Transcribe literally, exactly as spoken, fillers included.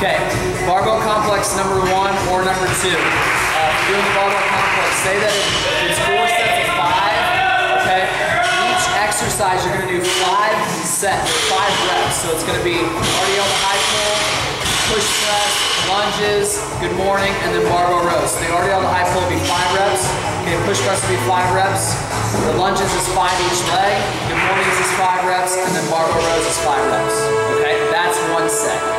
Okay, barbell complex number one or number two. Uh, doing the barbell complex, say that it's four sets of five, okay? Each exercise you're gonna do five sets, five reps. So it's gonna be cardio high pull, push press, lunges, good morning, and then barbell rows. So the cardio high pull will be five reps, okay, push press will be five reps, the lunges is five each leg, good mornings is five reps, and then barbell rows is five reps, okay? That's one set.